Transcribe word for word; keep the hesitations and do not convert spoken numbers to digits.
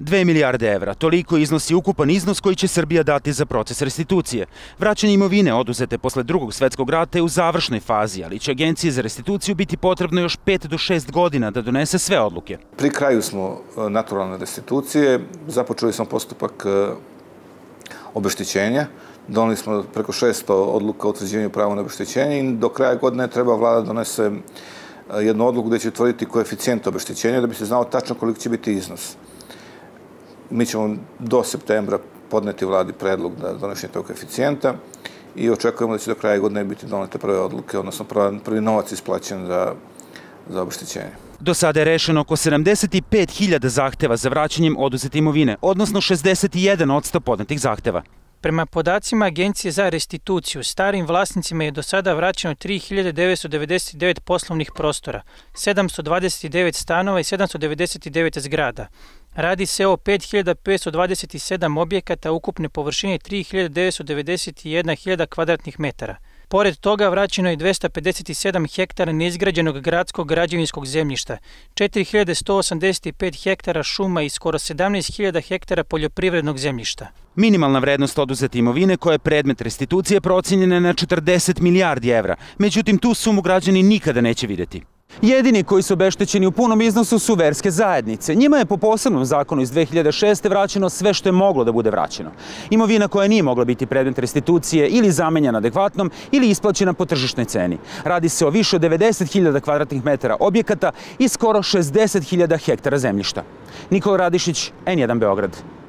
Dve milijarde evra, toliko iznosi ukupan iznos koji će Srbija dati za proces restitucije. Vraćanje imovine oduzete posle drugog svetskog rata je u završnoj fazi, ali će Agenciji za restituciju biti potrebno još pet do šest godina da donese sve odluke. Pri kraju smo naturalne restitucije, započeli smo postupak obeštećenja, doneli smo preko šesto odluka o utvrđivanju prava na obeštećenje i do kraja godine treba vlada donese jednu odluku gde će utvrditi koeficijent obeštećenja da bi se znao tačno koliko će biti iznos. Mi ćemo do septembra podneti vladi predlog za donošenje tog koeficijenta i očekujemo da će do kraja godine biti donete prve odluke, odnosno prvi novac isplaćen za, za obeštećenje. Do sada je rešeno oko sedamdeset pet hiljada zahteva za vraćanjem oduzete imovine, odnosno šezdeset jedan posto podnetih zahteva. Prema podacima Agencije za restituciju, starim vlasnicima je do sada vraćeno tri hiljade devetsto devedeset devet poslovnih prostora, sedamsto dvadeset devet stanova i sedamsto devedeset devet zgrada. Radi se o pet hiljada petsto dvadeset sedam objekata ukupne površine tri hiljade devetsto devedeset jedna hiljada kvadratnih metara. Pored toga vraćeno je dvesta pedeset sedam hektara neizgrađenog gradskog građevinskog zemljišta, četiri hiljade sto osamdeset pet hektara šuma i skoro sedamnaest hiljada hektara poljoprivrednog zemljišta. Minimalna vrednost oduzete imovine koja je predmet restitucije procenjena na četrdeset milijardi evra, međutim tu sumu građani nikada neće videti. Jedini koji su obeštećeni u punom iznosu su verske zajednice. Njima je po posebnom zakonu iz dve hiljade šeste. vraćeno sve što je moglo da bude vraćeno. Imovina koja nije mogla biti predmet restitucije ili zamenjena adekvatnom ili isplaćena po tržišnoj ceni. Radi se o više od devedeset hiljada kvadratnih metara objekata i skoro šezdeset hiljada hektara zemljišta. Nikola Radišić, N jedan Beograd.